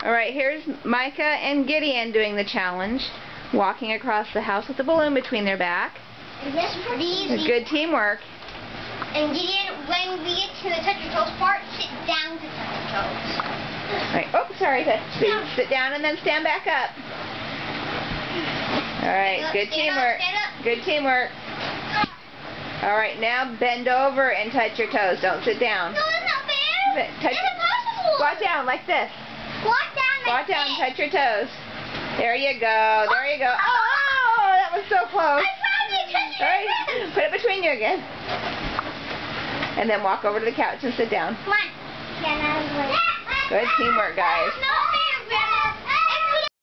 Alright, here's Micah and Gideon doing the challenge. Walking across the house with a balloon between their back. Yes, pretty easy. Good teamwork. And Gideon, when we get to the touch your toes part, sit down to touch your toes. Alright, oh, sorry. Sit down and then stand back up. Alright, good teamwork. Good teamwork. Alright, now bend over and touch your toes. Don't sit down. No, that's not fair. Touch, it's impossible. squat down like this. Squat down like Squat down, this. touch your toes. There you go. There you go. Oh, that was so close. I found it. Touch your Alright, put it between you again. And then walk over to the couch and sit down. Come on. Good teamwork, guys. No.